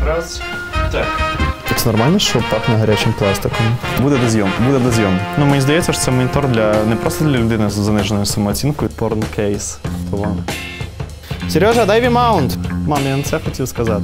Раз. Так. Так нормально, що пахне гарячим пластиком? Буде дозйом. Ну, мені здається, що це монітор не просто для людини з заниженою самооцінкою. Порн-кейс. Сережа, дай V-mount! Мам, я не це хотів сказати.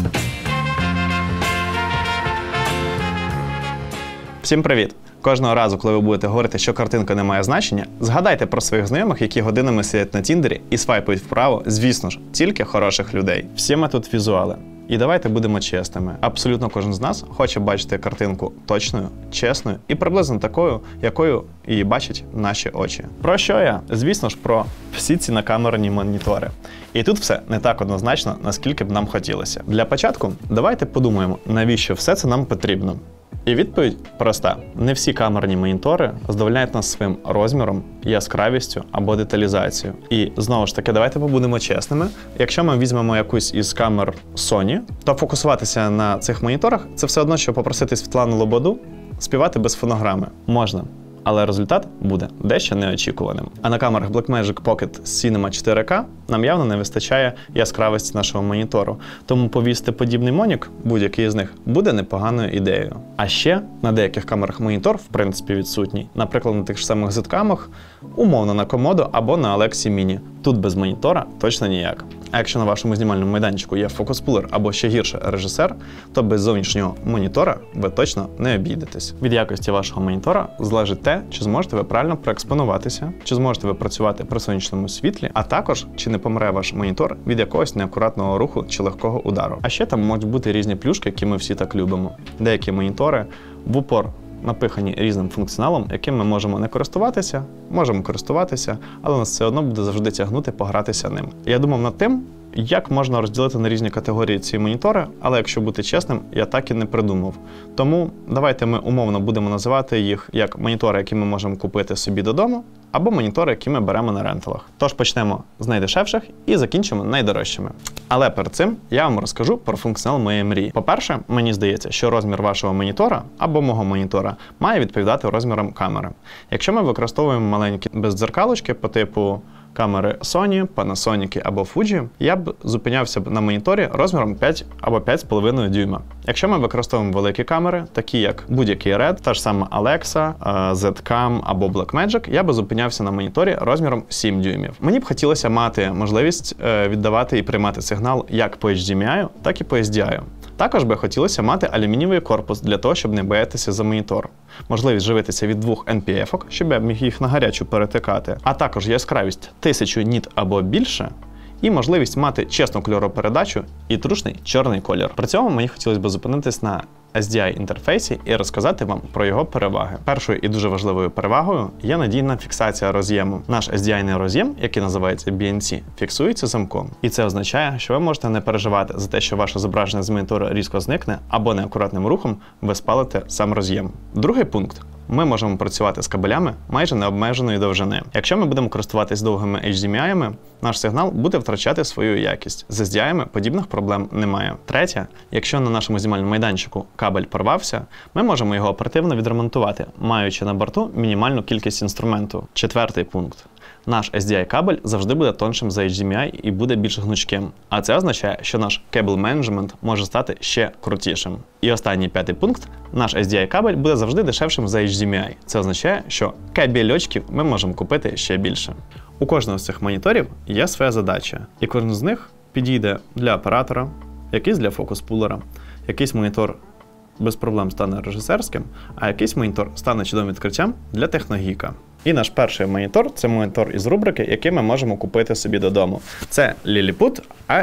Всім привіт! Кожного разу, коли ви будете говорити, що картинка не має значення, згадайте про своїх знайомих, які годинами сидять на Тіндері і свайпають вправо, звісно ж, тільки хороших людей. Всі ми тут візуали. І давайте будемо чесними. Абсолютно кожен з нас хоче бачити картинку точною, чесною і приблизно такою, якою її бачать наші очі. Про що я? Звісно ж, про всі ці накамерні монітори. І тут все не так однозначно, наскільки б нам хотілося. Для початку давайте подумаємо, навіщо все це нам потрібно. І відповідь проста. Не всі камерні монітори задовольняють нас своїм розміром, яскравістю або деталізацією. І знову ж таки, давайте побудемо чесними. Якщо ми візьмемо якусь із камер Sony, то фокусуватися на цих моніторах – це все одно, що попросити Світлану Лободу співати без фонограми. Можна. Але результат буде дещо неочікуваним. А на камерах Blackmagic Pocket Cinema 4K нам явно не вистачає яскравості нашого монітору. Тому повісити подібний монік, будь-який з них, буде непоганою ідеєю. А ще на деяких камерах монітор, в принципі, відсутній. Наприклад, на тих ж самих Z-камах, умовно на Komodo або на Alexa Mini. Тут без монітора точно ніяк. А якщо на вашому знімальному майданчику є фокус-пулер або ще гірше режисер, то без зовнішнього монітора ви точно не обійдетесь. Від якості вашого монітора залежить те, чи зможете ви правильно проекспонуватися, чи зможете ви працювати при сонячному світлі, а також, чи не помре ваш монітор від якогось неакуратного руху чи легкого удару. А ще там можуть бути різні плюшки, які ми всі так любимо. Деякі монітори в упор напихані різним функціоналом, яким ми можемо не користуватися, можемо користуватися, але нас все одно буде завжди тягнути погратися ним. Я думав над тим, як можна розділити на різні категорії ці монітори, але якщо бути чесним, я так і не придумав. Тому давайте ми умовно будемо називати їх як монітори, які ми можемо купити собі додому, або монітори, які ми беремо на ренталах. Тож почнемо з найдешевших і закінчимо найдорожчими. Але перед цим я вам розкажу про функціонал моєї мрії. По-перше, мені здається, що розмір вашого монітора або мого монітора має відповідати розмірам камери. Якщо ми використовуємо маленькі бездзеркалочки по типу камери Sony, Panasonic або Fuji, я б зупинявся на моніторі розміром 5 або 5,5 дюйма. Якщо ми використовуємо великі камери, такі як будь-який Red, та ж сама Alexa, Z-Cam або Blackmagic, я б зупинявся на моніторі розміром 7 дюймів. Мені б хотілося мати можливість віддавати і приймати сигнал як по HDMI, так і по SDI. Також би хотілося мати алюмінієвий корпус для того, щоб не боятися за монітор. Можливість живитися від 2 NPF-ок, щоб я міг їх на гарячу перетикати, а також яскравість 1000 ніт або більше, і можливість мати чесну кольоропередачу і трушний чорний колір. При цьому мені хотілося б зупинитись на SDI-інтерфейсі і розказати вам про його переваги. Першою і дуже важливою перевагою є надійна фіксація роз'єму. Наш SDI-ний роз'єм, який називається BNC, фіксується замком. І це означає, що ви можете не переживати за те, що ваше зображення з монітора різко зникне, або неакуратним рухом ви спалите сам роз'єм. Другий пункт. Ми можемо працювати з кабелями майже необмеженої довжини. Якщо ми будемо користуватись довгими HDMI-ами, наш сигнал буде втрачати свою якість. З SDI-ами подібних проблем немає. Третє, якщо на нашому знімальному майданчику кабель порвався, ми можемо його оперативно відремонтувати, маючи на борту мінімальну кількість інструменту. Четвертий пункт. Наш SDI-кабель завжди буде тоншим за HDMI і буде більш гнучким. А це означає, що наш кебл-менеджмент може стати ще крутішим. І останній п'ятий пункт. Наш SDI-кабель буде завжди дешевшим за HDMI. Це означає, що кабельочків ми можемо купити ще більше. У кожного з цих моніторів є своя задача. І кожен з них підійде для оператора, якийсь для фокус-пулера, якийсь монітор без проблем стане режисерським, а якийсь монітор стане чудовим відкриттям для техногіка. І наш перший монітор – це монітор із рубрики, який ми можемо купити собі додому. Це Lilliput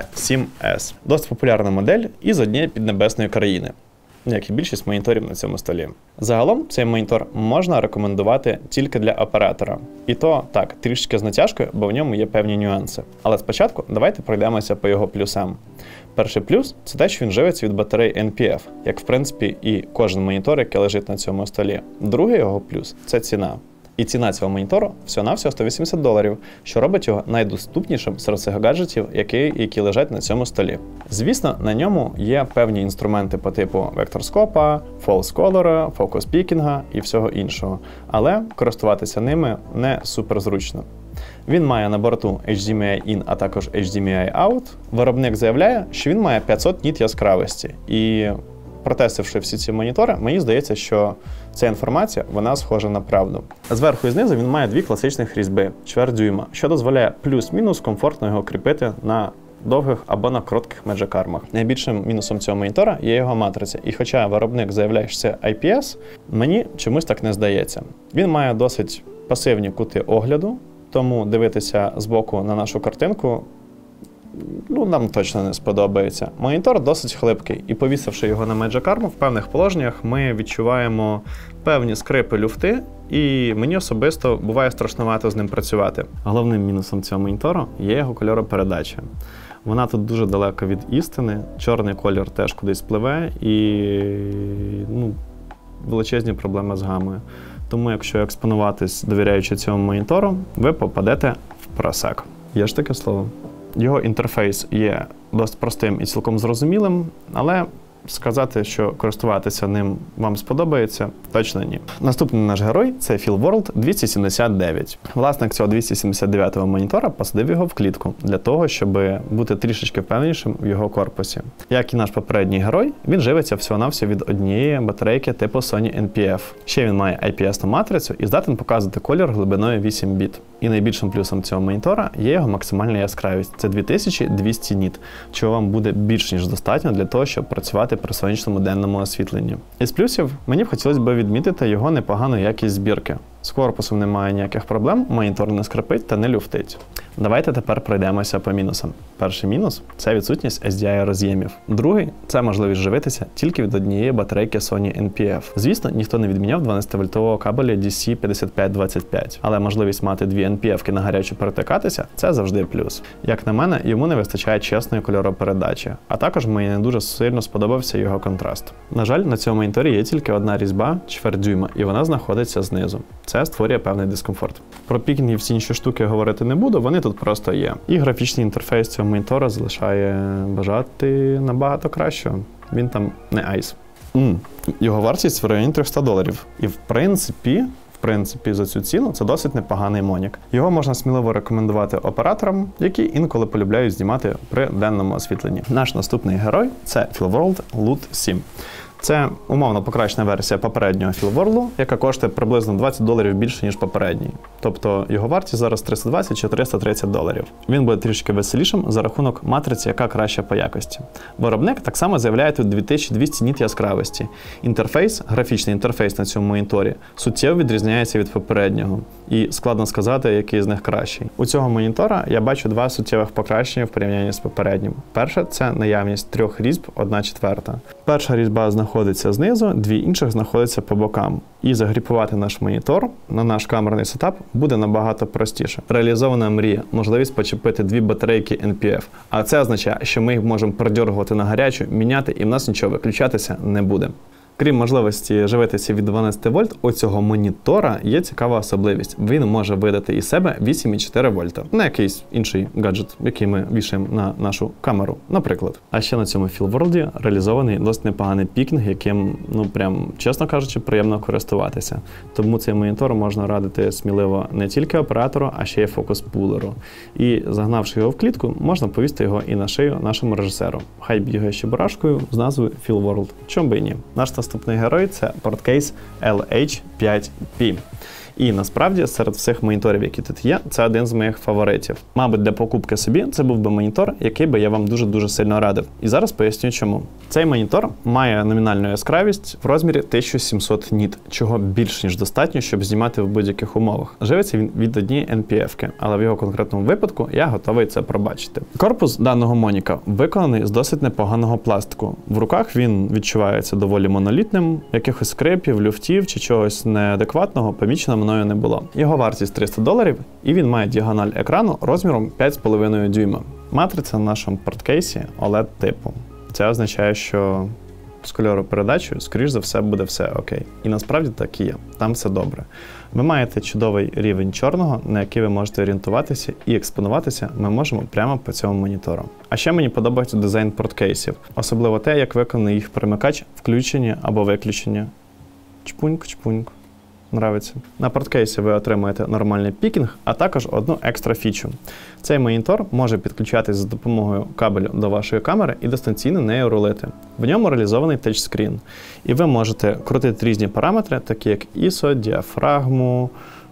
A7S. Досить популярна модель із однієї піднебесної країни, як і більшість моніторів на цьому столі. Загалом цей монітор можна рекомендувати тільки для оператора. І то, так, трішки з натяжкою, бо в ньому є певні нюанси. Але спочатку давайте пройдемося по його плюсам. Перший плюс – це те, що він живиться від батареї NPF, як в принципі і кожен монітор, який лежить на цьому столі. Другий його плюс – це ціна. І ціна цього монітору всього-навсього $180, що робить його найдоступнішим серед цих гаджетів, які лежать на цьому столі. Звісно, на ньому є певні інструменти по типу векторскопа, false color, фокус-пікінга і всього іншого, але користуватися ними не суперзручно. Він має на борту HDMI in, а також HDMI out. Виробник заявляє, що він має 500 ніт яскравості. І протестивши всі ці монітори, мені здається, що ця інформація, вона схожа на правду. Зверху і знизу він має дві класичних різьби, чверть дюйма, що дозволяє плюс-мінус комфортно його кріпити на довгих або на коротких меджакармах. Найбільшим мінусом цього монітора є його матриця. І хоча виробник заявляє, що це IPS, мені чомусь так не здається. Він має досить пасивні кути огляду, тому дивитися збоку на нашу картинку нам точно не сподобається. Монітор досить хлипкий, і повісивши його на меджакарму, в певних положеннях ми відчуваємо певні скрипи люфти, і мені особисто буває страшнувато з ним працювати. Головним мінусом цього монітору є його кольоропередача. Вона тут дуже далеко від істини, чорний колір теж кудись пливе і величезні проблеми з гамою. Тому якщо експонуватись, довіряючи цьому монітору, ви попадете в просек. Є ж таке слово? Його інтерфейс є досить простим і цілком зрозумілим, але сказати, що користуватися ним вам сподобається, точно ні. Наступний наш герой – це FeelWorld 279. Власник цього 279-го монітора посадив його в клітку для того, щоб бути трішечки впевненішим в його корпусі. Як і наш попередній герой, він живиться всього-навсього від однієї батарейки типу Sony NP-F. Ще він має IPS-ну матрицю і здатен показувати колір глибиною 8 біт. І найбільшим плюсом цього монітора є його максимальна яскравість. Це 2200 ніт, чого вам буде більш ніж достатньо для того, щоб працювати при сонячному денному освітленні. Із плюсів мені б хотілося б відмітити його непогану якість збірки. З корпусом немає ніяких проблем, монітор не скрипить та не люфтить. Давайте тепер пройдемося по мінусам. Перший мінус – це відсутність SDI-роз'ємів. Другий – це можливість живитися тільки від однієї батарейки Sony NP-F. Звісно, ніхто не відміняв 12-вольтового кабеля DC5525, але можливість мати дві NP-F-ки на гарячу перетикатися – це завжди плюс. Як на мене, йому не вистачає чесної кольоропередачі, а також мені не дуже сильно сподобався його контраст. На жаль, на цьому моніторі є тільки одна різьба чверть дюйма, і вона знаходиться знизу. Це створює певний дискомфорт. Про пікінги і всі інші штуки говорити не буду, вони тут просто є. І графічний інтерфейс цього монітора залишає бажати набагато кращого. Він там не айс. Його вартість в районі $300. І в принципі, за цю ціну це досить непоганий монік. Його можна сміливо рекомендувати операторам, які інколи полюбляють знімати при денному освітленні. Наш наступний герой – це FeelWorld LUT 7. Це умовно покращена версія попереднього FeelWorld, яка коштує приблизно $20 більше, ніж попередній. Тобто його вартість зараз 320 чи $330. Він буде трішки веселішим за рахунок матриці, яка краща по якості. Виробник так само заявляє тут 2200 ніт яскравості. Інтерфейс, графічний інтерфейс на цьому моніторі, суттєво відрізняється від попереднього. І складно сказати, який з них кращий. У цього монітора я бачу два суттєвих покращення в порівнянні з попереднім. Перше – це наявність 3 різьб 1/4. Перша різьба знаходиться знизу, 2 інших знаходяться по бокам. І загріпувати наш монітор на наш камерний сетап буде набагато простіше. Реалізована мрія – можливість почепити 2 батарейки NP-F. А це означає, що ми їх можемо продьоргувати на гарячу, міняти, і в нас нічого виключатися не буде. Крім можливості живитися від 12 вольт, у цього монітора є цікава особливість. Він може видати із себе 8,4 вольта на якийсь інший гаджет, який ми вішаємо на нашу камеру, наприклад. А ще на цьому FeelWorld реалізований досить непоганий пікінг, яким, прям, чесно кажучи, приємно користуватися. Тому цей монітор можна радити сміливо не тільки оператору, а ще й фокус-пулеру. І загнавши його в клітку, можна повісти його і на шию нашому режисеру. Хай бігає ще барашкою з назвою FeelWorld. Чому би і ні? Наш наступний герой – це порткейс LH5P. І насправді серед всіх моніторів, які тут є, це один з моїх фаворитів. Мабуть, для покупки собі це був би монітор, який би я вам дуже-дуже сильно радив. І зараз поясню чому. Цей монітор має номінальну яскравість в розмірі 1700 ніт, чого більш ніж достатньо, щоб знімати в будь-яких умовах. Живиться він від однієї NP-F-ки, але в його конкретному випадку я готовий це пробачити. Корпус даного моніка виконаний з досить непоганого пластику. В руках він відчувається доволі монолітним, якихось скрипів, люфтів чи чогось неадекватного помічено мною не було. Його вартість $300, і він має діагональ екрану розміром 5,5 дюйма. Матриця на нашому порткейсі OLED типу. Це означає, що з кольоропередачею, скоріш за все, буде все окей. І насправді так і є. Там все добре. Ви маєте чудовий рівень чорного, на який ви можете орієнтуватися, і експонуватися ми можемо прямо по цьому монітору. А ще мені подобається дизайн порткейсів. Особливо те, як виконаний їх перемикач включення або виключення. Чпуньк, чпуньк. Нравиться. На порткейсі ви отримаєте нормальний пікінг, а також одну екстра фічу. Цей монітор може підключатись за допомогою кабелю до вашої камери і дистанційно нею рулити. В ньому реалізований тачскрін. І ви можете крутити різні параметри, такі як ISO, діафрагму,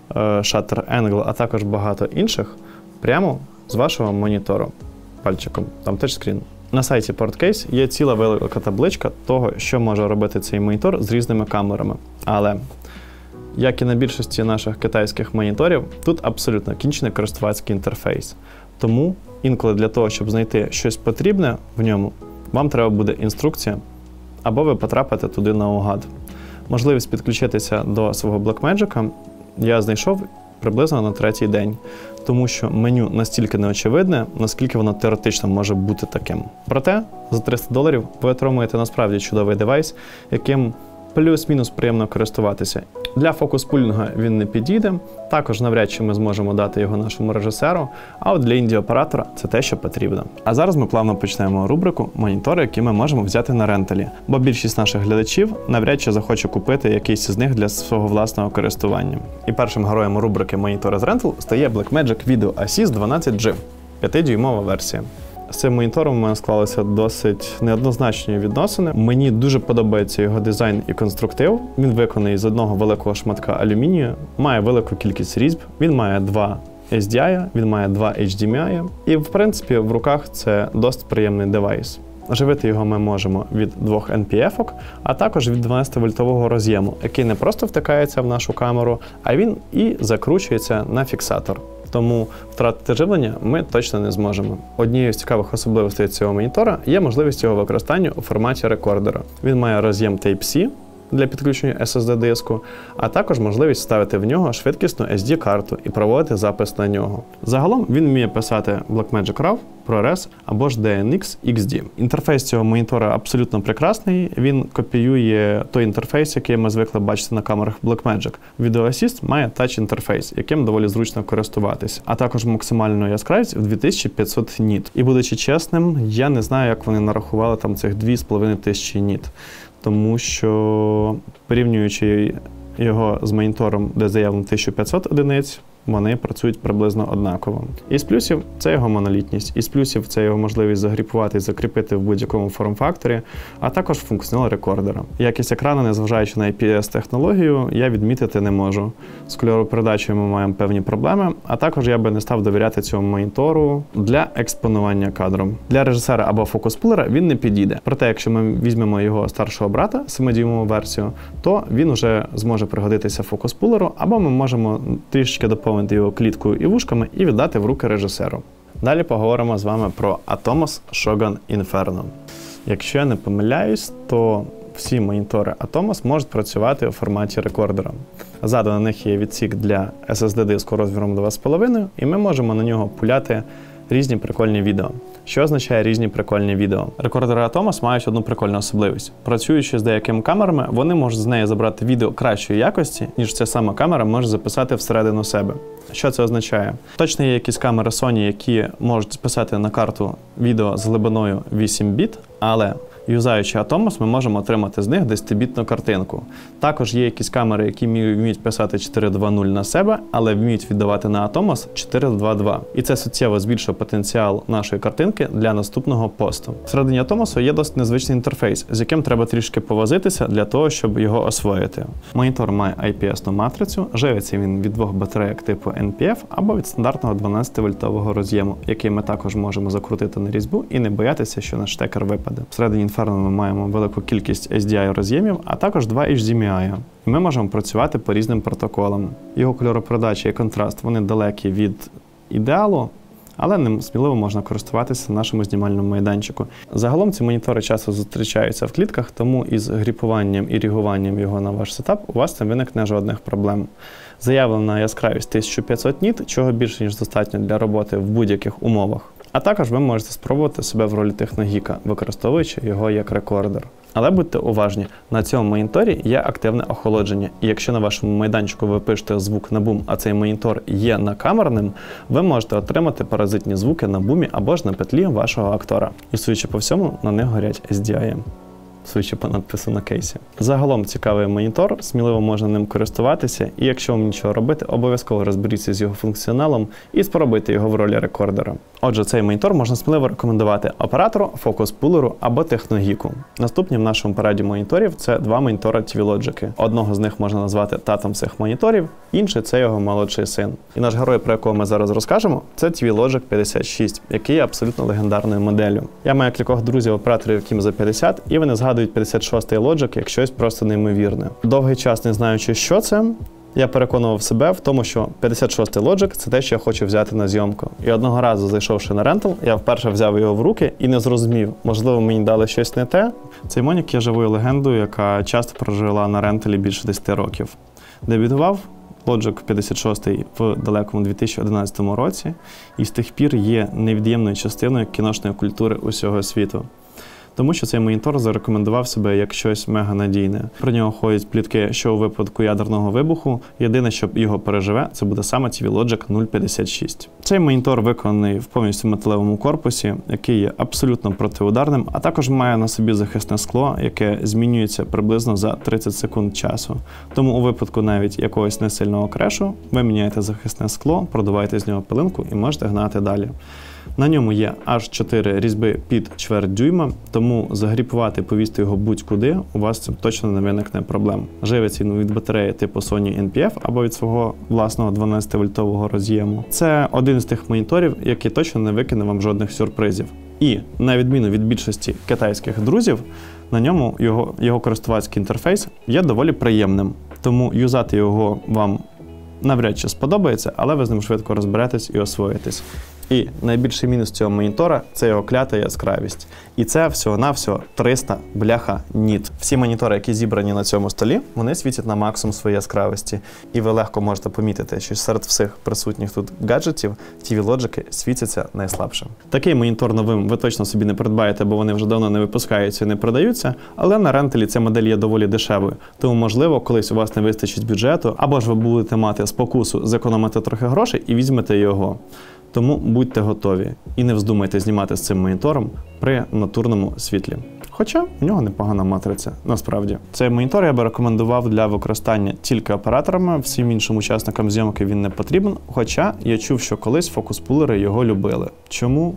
shutter angle, а також багато інших, прямо з вашого монітору пальчиком. Там тачскрін. На сайті Portcase є ціла велика табличка того, що може робити цей монітор з різними камерами. Але як і на більшості наших китайських моніторів, тут абсолютно кінчений користувацький інтерфейс. Тому інколи для того, щоб знайти щось потрібне в ньому, вам треба буде інструкція, або ви потрапите туди наугад. Можливість підключитися до свого Blackmagic я знайшов приблизно на 3-й день, тому що меню настільки неочевидне, наскільки воно теоретично може бути таким. Проте, за $300 ви отримуєте насправді чудовий девайс, яким плюс-мінус приємно користуватися. Для фокус-пулінга він не підійде, також навряд чи ми зможемо дати його нашому режисеру, а от для інді-оператора це те, що потрібно. А зараз ми плавно почнемо рубрику «Монітори, які ми можемо взяти на ренталі», бо більшість наших глядачів навряд чи захоче купити якийсь із них для свого власного користування. І першим героєм рубрики «Монітори з рентал» стає Blackmagic Video Assist 12G, 5-дюймова версія. З цим монітором у мене склалися досить неоднозначні відносини. Мені дуже подобається його дизайн і конструктив. Він виконаний з одного великого шматка алюмінію, має велику кількість різьб, він має 2 SDI, він має 2 HDMI. І, в принципі, в руках це досить приємний девайс. Живити його ми можемо від 2 NPF-ок, а також від 12-вольтового роз'єму, який не просто втикається в нашу камеру, а він і закручується на фіксатор. Тому втратити живлення ми точно не зможемо. Однією з цікавих особливостей цього монітора є можливість його використання у форматі рекордера. Він має роз'єм Type-C для підключення SSD-диску, а також можливість вставити в нього швидкісну SD-карту і проводити запис на нього. Загалом він вміє писати Blackmagic RAW, ProRes або ж DNX XD. Інтерфейс цього монітора абсолютно прекрасний, він копіює той інтерфейс, який ми звикли бачити на камерах Blackmagic. Video Assist має тач-інтерфейс, яким доволі зручно користуватись, а також максимальну яскравість в 2500 ніт. І будучи чесним, я не знаю, як вони нарахували там цих 2500 ніт. Тому що, порівнюючи його з монітором, де заявлено 1500 одиниць, вони працюють приблизно однаково. Із плюсів – це його монолітність, із плюсів – це його можливість загріпувати і закріпити в будь-якому форм-факторі, а також функціонал рекордера. Якість екрану, незважаючи на IPS-технологію, я відмітити не можу. З кольоропередачею ми маємо певні проблеми, а також я би не став довіряти цьому монітору для експонування кадром. Для режисера або фокус-пулера він не підійде. Проте, якщо ми візьмемо його старшого брата, 7-дюймову версію, то він вже зможе пригодитися фокус-пулеру, або ми можемо трішечки доповнити його кліткою і вушками і віддати в руки режисеру. Далі поговоримо з вами про Atomos Shogun Inferno. Якщо я не помиляюсь, то всі монітори Atomos можуть працювати у форматі рекордера. Ззаду на них є відсік для SSD-диску розміром 2,5, і ми можемо на нього пуляти різні прикольні відео. Що означає різні прикольні відео? Рекордери Atomos мають одну прикольну особливість. Працюючи з деякими камерами, вони можуть з неї забрати відео кращої якості, ніж ця сама камера може записати всередину себе. Що це означає? Точно є якісь камери Sony, які можуть записати на карту відео з глибиною 8 біт, але юзаючи Atomos, ми можемо отримати з них 10-бітну картинку. Також є якісь камери, які вміють писати 4.2.0 на себе, але вміють віддавати на Atomos 4.2.2. І це суттєво збільшує потенціал нашої картинки для наступного посту. Всередині Atomos є досить незвичний інтерфейс, з яким треба трішки повозитися для того, щоб його освоїти. Монітор має IPS-ну матрицю, живиться він від 2 батарейок типу NPF або від стандартного 12-вольтового роз'єму, який ми також можемо закрутити на різьбу і не боятися, що наш штекер випаде. Всередині Inferno ми маємо велику кількість SDI роз'ємів, а також 2 HDMI. І ми можемо працювати по різним протоколам. Його кольоропередача і контраст, вони далекі від ідеалу, але ним сміливо можна користуватися на нашому знімальному майданчику. Загалом ці монітори часто зустрічаються в клітках, тому із гріпуванням і рігуванням його на ваш сетап у вас не виникне жодних проблем. Заявлена яскравість 1500 ніт, чого більше, ніж достатньо для роботи в будь-яких умовах. А також ви можете спробувати себе в ролі техногіка, використовуючи його як рекордер. Але будьте уважні, на цьому моніторі є активне охолодження, і якщо на вашому майданчику ви пишете звук на бум, а цей монітор є накамерним, ви можете отримати паразитні звуки на бумі або ж на петлі вашого актора. І судячи по всьому, на них горять SDI. судячи по надпису на кейсі. Загалом цікавий монітор, сміливо можна ним користуватися, і якщо вам нічого робити, обов'язково розберіться з його функціоналом і спробуйте його в ролі рекордера. Отже, цей монітор можна сміливо рекомендувати оператору, фокус-пулеру або техногіку. Наступні в нашому параді моніторів – це два монітора TV-Logic. Одного з них можна назвати татом всіх моніторів, інший – це його молодший син. І наш герой, про якого ми зараз розкажемо, це TV-Logic 56, який є абсолютно легендарною моделлю. Я маю кількох друзів-операторів, яким за 50, і вони згадують 56-й Logic як щось просто неймовірне. Довгий час не знаючи, що це, я переконував себе в тому, що 56-й Logic – це те, що я хочу взяти на зйомку. І одного разу, зайшовши на рентал, я вперше взяв його в руки і не зрозумів, можливо, мені дали щось не те. Цей монік є живою легендою, яка часто прожила на ренталі більше 10 років. Дебютував Logic 56 в далекому 2011 році і з тих пір є невід'ємною частиною кіношної культури усього світу. Тому що цей монітор зарекомендував себе як щось меганадійне. Про нього ходять плітки, що у випадку ядерного вибуху єдине, що його переживе, це буде саме TV-Logic 056. Цей монітор виконаний в повністю металевому корпусі, який є абсолютно протиударним, а також має на собі захисне скло, яке змінюється приблизно за 30 секунд часу. Тому у випадку навіть якогось несильного крешу ви міняєте захисне скло, продуваєте з нього пилинку і можете гнати далі. На ньому є аж 4 різьби під чверть дюйма, тому загріпувати, повісти його будь-куди, у вас це точно не виникне проблем. Живиться він від батареї типу Sony NP-F або від свого власного 12-вольтового роз'єму. Це один з тих моніторів, який точно не викине вам жодних сюрпризів. І, на відміну від більшості китайських друзів, на ньому його користувацький інтерфейс є доволі приємним. Тому юзати його вам навряд чи сподобається, але ви з ним швидко розберетесь і освоїтесь. І найбільший мінус цього монітора – це його клята яскравість. І це всього-навсього 300 бляха ніт. Всі монітори, які зібрані на цьому столі, вони світять на максимум своєї яскравості. І ви легко можете помітити, що серед всіх присутніх тут гаджетів TV-Logic світяться найслабшим. Такий монітор новим ви точно собі не придбаєте, бо вони вже давно не випускаються і не продаються, але на ренталі ця модель є доволі дешевою. Тому, можливо, колись у вас не вистачить бюджету, або ж ви будете мати спокусу зекономити трохи грошей і візьмете його. Тому будьте готові і не вздумайте знімати з цим монітором при натурному світлі. Хоча у нього непогана матриця, насправді. Цей монітор я би рекомендував для використання тільки операторами, всім іншим учасникам зйомки він не потрібен, хоча я чув, що колись фокус-пулери його любили. Чому?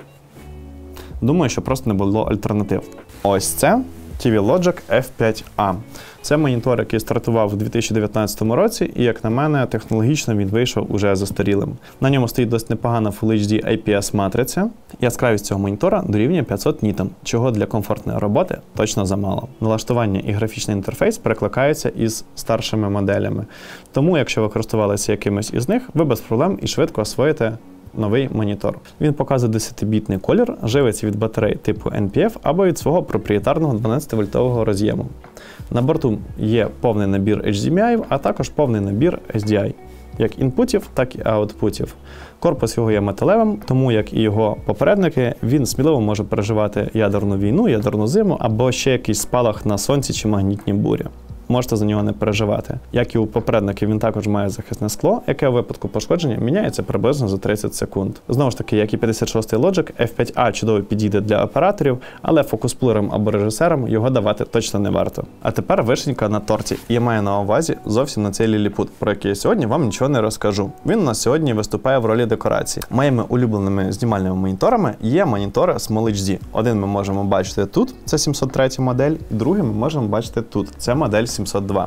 Думаю, що просто не було альтернатив. Ось це TV-Logic F5A. Це монітор, який стартував у 2019 році, і, як на мене, технологічно він вийшов уже застарілим. На ньому стоїть досить непогана Full HD IPS-матриця. Яскравість цього монітора дорівнює 500 нітам, чого для комфортної роботи точно замало. Налаштування і графічний інтерфейс перекликаються із старшими моделями. Тому, якщо ви користувалися якимось із них, ви без проблем і швидко освоїте новий монітор. Він показує 10-бітний колір, живиться від батарей типу NP-F або від свого проприєтарного 12-вольтового роз'єму. На борту є повний набір HDMI, а також повний набір SDI, як інпутів, так і аутпутів. Корпус його є металевим, тому, як і його попередники, він сміливо може переживати ядерну війну, ядерну зиму або ще якийсь спалах на сонці чи магнітні бурі. Можете за нього не переживати. Як і у попередників, він також має захисне скло, яке у випадку пошкодження міняється приблизно за 30 секунд. Знову ж таки, як і 56-й Logic, F5A чудово підійде для операторів, але фокус-пулерам або режисерам його давати точно не варто. А тепер вишенька на торті. Я маю на увазі зовсім на цей ліліпут, про який я сьогодні вам нічого не розкажу. Він у нас сьогодні виступає в ролі декорації. Моїми улюбленими знімальними моніторами є монітори Small HD. Один ми можемо бачити тут, це 703 модель, і другий ми можемо бачити тут, це модель 702.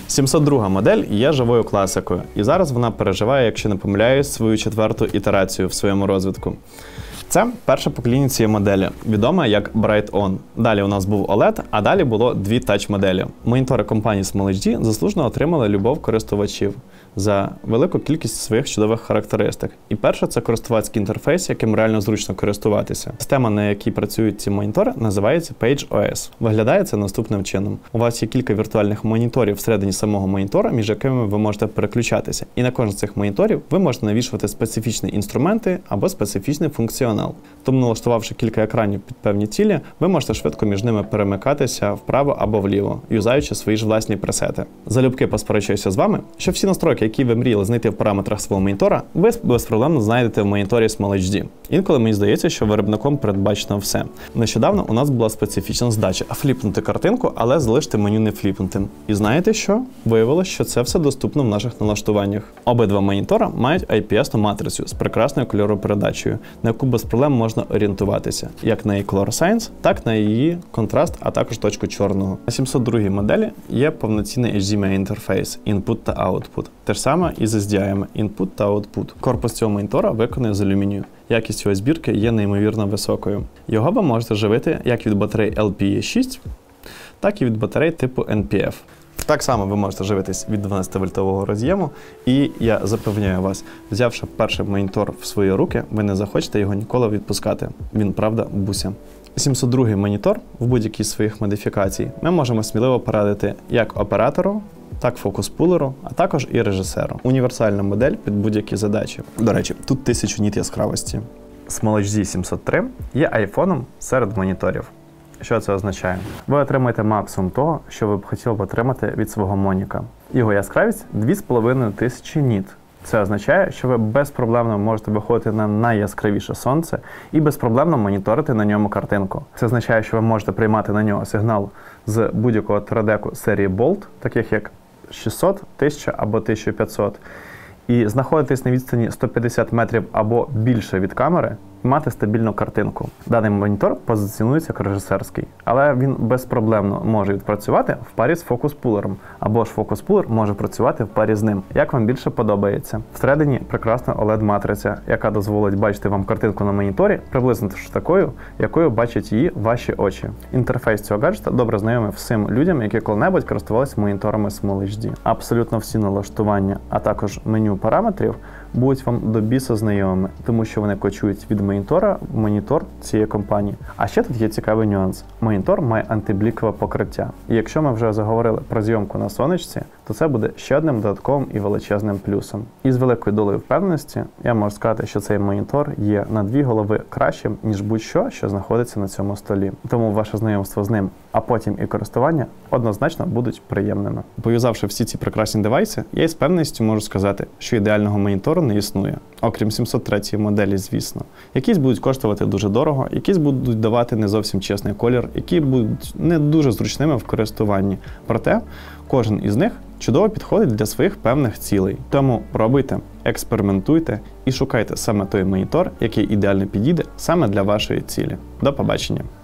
702 модель є живою класикою, і зараз вона переживає, якщо не помиляюсь, свою 4-ту ітерацію в своєму розвитку. Це перше покоління цієї моделі, відоме як Bright On. Далі у нас був OLED, а далі було дві тач-моделі. Монітори компанії Small HD заслужено отримали любов користувачів за велику кількість своїх чудових характеристик. І перше – це користувацький інтерфейс, яким реально зручно користуватися. Система, на якій працюють ці монітори, називається PageOS. Виглядає це наступним чином. У вас є кілька віртуальних моніторів всередині самого монітора, між якими ви можете переключатися. І на кожен з цих моніторів ви можете навішувати специфічні інструменти або специфічний функціонал. Тому, налаштувавши кілька екранів під певні цілі, ви можете швидко між ними перемикатися вправо або вліво, юзаючи свої ж власні пресети. Залюбки посперечуюся з вами, що всі настройки, параметри, які ви мріяли знайти в параметрах свого монітора, ви безпроблемно знайдете в моніторі Small HD. Інколи мені здається, що виробником передбачено все. Нещодавно у нас була специфічна задача фліпнути картинку, але залишити меню не фліпнутим. І знаєте що? Виявилося, що це все доступно в наших налаштуваннях. Обидва монітора мають IPS-ну матрицю з прекрасною кольоропередачею, на яку без проблем можна орієнтуватися, як на її Color Science, так на її контраст, а також точку чорного. На 702 моделі є повноцінний HDMI інтерфейс Input та Output. Те ж саме і з SDI Input та Output. Корпус цього монітора виконаний з алюмінію. Якість його збірки є неймовірно високою. Його ви можете живити як від батарей LPE6, так і від батарей типу NPF. Так само ви можете живитись від 12-вольтового роз'єму, і я запевняю вас, взявши перший монітор в свої руки, ви не захочете його ніколи відпускати. Він, правда, буся. 702 монітор в будь-якій з своїх модифікацій ми можемо сміливо порадити як оператору, так фокус-пулеру, а також і режисеру. Універсальна модель під будь-які задачі. До речі, тут 1000 ніт яскравості. Small HD 703 є айфоном серед моніторів. Що це означає? Ви отримаєте максимум того, що ви б хотіли б отримати від свого моніка. Його яскравість 2500 ніт. Це означає, що ви безпроблемно можете виходити на найяскравіше сонце і безпроблемно моніторити на ньому картинку. Це означає, що ви можете приймати на нього сигнал з будь-якого традеку серії Bolt, таких як 600, 1000 або 1500, і знаходитись на відстані 150 метрів або більше від камери, і мати стабільну картинку. Даний монітор позиціонується як режисерський, але він безпроблемно може відпрацювати в парі з фокус-пулером, або ж фокус-пулер може працювати в парі з ним, як вам більше подобається. Всередині прекрасна OLED-матриця, яка дозволить бачити вам картинку на моніторі приблизно такою, якою бачать її ваші очі. Інтерфейс цього гаджета добре знайомий всім людям, які коли-небудь користувалися моніторами Small HD. Абсолютно всі налаштування, а також меню параметрів будуть вам до біса знайомими, тому що вони кочують від монітора в монітор цієї компанії. А ще тут є цікавий нюанс. Монітор має антиблікове покриття. І якщо ми вже заговорили про зйомку на сонечці, то це буде ще одним додатковим і величезним плюсом. І з великою долею впевненості я можу сказати, що цей монітор є на 2 голови кращим, ніж будь-що, що знаходиться на цьому столі. Тому ваше знайомство з ним, а потім і користування однозначно будуть приємними. Пов'язавши всі ці прекрасні девайси, я із певністю можу сказати, що ідеального монітору не існує. Окрім 703 моделі, звісно. Якісь будуть коштувати дуже дорого, якісь будуть давати не зовсім чесний колір, які будуть не дуже зручними в користуванні. Проте, кожен із них чудово підходить для своїх певних цілей. Тому пробуйте, експериментуйте і шукайте саме той монітор, який ідеально підійде саме для вашої цілі. До побачення!